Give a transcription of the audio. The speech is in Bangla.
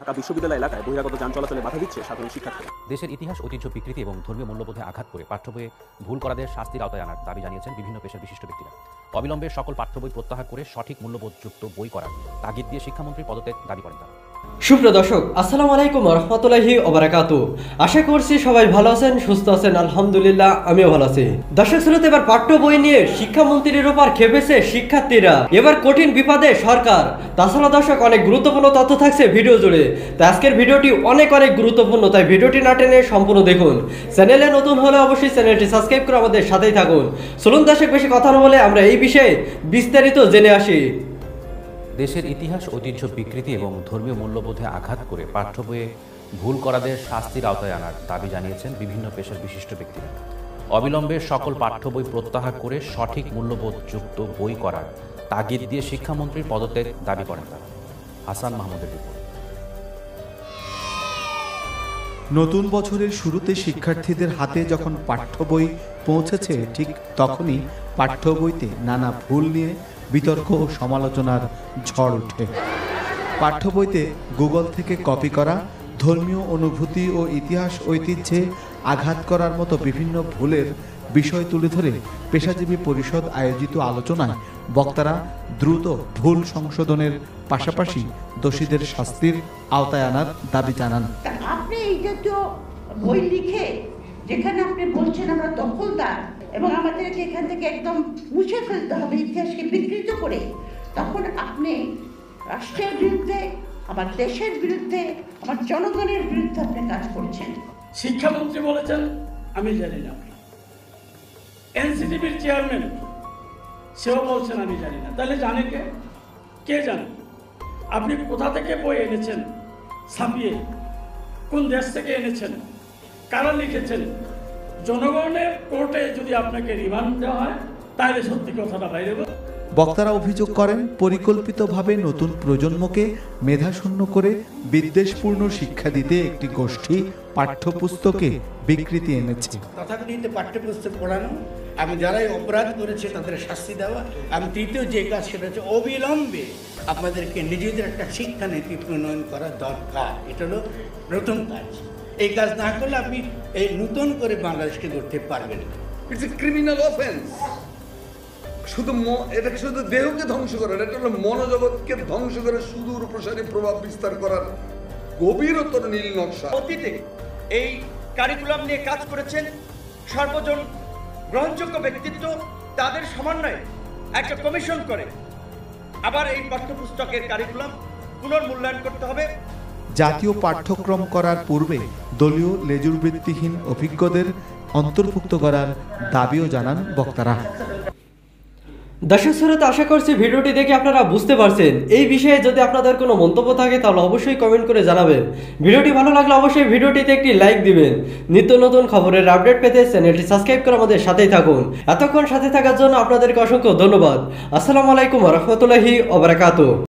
ঢাকা বিশ্ববিদ্যালয় এলাকায় বহিরাগত যান চলাচলে বাধা দিচ্ছে সাধারণ শিক্ষার্থীরা। দেশের ইতিহাস, ঐতিহ্য বিকৃতি এবং ধর্মীয় মূল্যবোধে আঘাত করে পাঠ্য বইয়ে ভুল করাদের শাস্তির আওতায় আনার দাবি জানিয়েছেন বিভিন্ন পেশার বিশিষ্ট ব্যক্তিরা। অবিলম্বে সকল পাঠ্য বই প্রত্যাহার করে সঠিক মূল্যবোধযুক্ত বই করার তাগিদ দিয়ে শিক্ষামন্ত্রীর পদত্যাগ দাবি করেন তারা। সুপ্রিয় দর্শক, আসসালামু আলাইকুম ওয়া রাহমাতুল্লাহি ওয়া বারাকাতুহু। আশা করছি সবাই ভালো আছেন, সুস্থ আছেন। আলহামদুলিল্লাহ, আমিও ভালো আছি। দর্শক শ্রোতা, এবার পাঠ্য বই নিয়ে শিক্ষামন্ত্রীর উপর খেপেছে শিক্ষার্থীরা। এবার কঠিন বিপদে সরকার। তাছাড়া দর্শক, অনেক গুরুত্বপূর্ণ তথ্য থাকছে ভিডিও জুড়ে। তাই আজকের ভিডিওটি অনেক গুরুত্বপূর্ণ, তাই ভিডিওটি না টেনে সম্পূর্ণ দেখুন। চ্যানেলে নতুন হলে অবশ্যই চ্যানেলটি সাবস্ক্রাইব করে আমাদের সাথেই থাকুন। চলুন দর্শক, বেশি কথা না বলে আমরা এই বিষয়ে বিস্তারিত জেনে আসি। দেশের ইতিহাস, ঐতিহ্য বিকৃতি এবং ধর্মীয় মূল্যবোধে আঘাত করে পাঠ্য বইয়ে ভুল করাদের শাস্তির আওতায় আনার দাবি জানিয়েছেন বিভিন্ন পেশার বিশিষ্ট ব্যক্তিরা। অবিলম্বে সকল পাঠ্য বই প্রত্যাহার করে সঠিক মূল্যবোধযুক্ত বই করার তাগিদ দিয়ে শিক্ষামন্ত্রীর পদত্যাগ দাবি করেন তারা। হাসান মাহমুদের রিপোর্ট। নতুন বছরের শুরুতে শিক্ষার্থীদের হাতে যখন পাঠ্য বই পৌঁছেছে, ঠিক তখনই পাঠ্য বইতে নানা ভুল নিয়ে বিতর্ক ও সমালোচনার ঝড় ওঠে। পাঠ্য বইতে গুগল থেকে কপি করা, ধর্মীয় অনুভূতি ও ইতিহাস ঐতিহ্যে আঘাত করার মতো বিভিন্ন ভুলের বিষয় তুলে ধরে পেশাজীবী পরিষদ আয়োজিত আলোচনায় বক্তারা দ্রুত ভুল সংশোধনের পাশাপাশি দোষীদের শাস্তির আওতায় আনার দাবি জানান। আপনি এই জাতীয় বই লিখে যেখানে আপনি বলছেন আমরা দখলদার এবং আমাদেরকে এখান থেকে একদম মুছে ফেলতে হবে, ইতিহাসকে বিকৃত করে, তখন আপনি রাষ্ট্রের বিরুদ্ধে, আমার দেশের বিরুদ্ধে, আমার জনগণের বিরুদ্ধে আপনি কাজ করছেন। শিক্ষামন্ত্রী বলেছেন আমি জানি না, এনসিটিভির চেয়ারম্যান সেও বলছেন আমি জানি না। তাহলে জানে কে জানে? আপনি কোথা থেকে বই এনেছেন ছাপিয়ে, কোন দেশ থেকে এনেছেন, কারা লিখেছেন? জনগণের কোর্টে যদি আপনাকে রিমান্ড দেওয়া হয় তাহলে সত্যি কথাটা বাইরে বল। বক্তারা অভিযোগ করেন, পরিকল্পিতভাবে নতুন প্রজন্মকে মেধাশূন্য করে বিদ্বেষপূর্ণ শিক্ষা দিতে একটি গোষ্ঠী পাঠ্যপুস্তকে বিকৃতি এনেছে। তথাকথিত পাঠ্যপুস্তক পড়ানো এবং যারাই অপরাধ করেছে তাদের শাস্তি দেওয়া, এবং তৃতীয় যে কাজ সেটা হচ্ছে অবিলম্বে আপনাদেরকে নিজেদের একটা শিক্ষা নীতি প্রণয়ন করা দরকার। এটা হলো প্রথম কাজ। এই কাজ না করলে আপনি এই নতুন করে বাংলাদেশকে গড়তে পারবেন না। It's a criminal offence. এটা শুধু দেহকে ধ্বংস করার, এটা হলো মনোজগৎকে ধ্বংস করে সুদূর প্রসারী প্রভাব বিস্তার করার গভীরতর নীল নকশা। অতীতে এই কারিকুলাম নিয়ে কাজ করেছেন সর্বজন গ্রহণযোগ্য ব্যক্তিত্ব, তাদের সমন্বয়ে একটা কমিশন করে আবার এই পাঠ্যপুস্তকের কারিকুলাম পুনর্মূল্যায়ন করতে হবে। জাতীয় পাঠ্যক্রম করার পূর্বে দলীয় লেজুরবৃত্তিহীন অভিজ্ঞদের অন্তর্ভুক্ত করার দাবিও জানান বক্তারা। দর্শক শ্রোতা, আশা করছি ভিডিওটি দেখে আপনারা বুঝতে পারছেন। এই বিষয়ে যদি আপনাদের কোনো মন্তব্য থাকে তাহলে অবশ্যই কমেন্ট করে জানাবেন। ভিডিওটি ভালো লাগলে অবশ্যই ভিডিওটিতে একটি লাইক দিবেন। নিত্য নতুন খবরের আপডেট পেতে চ্যানেলটি সাবস্ক্রাইব করে আমাদের সাথেই থাকুন। এতক্ষণ সাথে থাকার জন্য আপনাদেরকে অসংখ্য ধন্যবাদ। আসসালামু আলাইকুম ওয়া রাহমাতুল্লাহি ওয়া বারাকাতুহু।